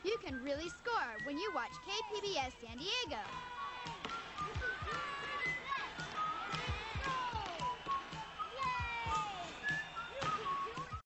You can really score when you watch KPBS San Diego.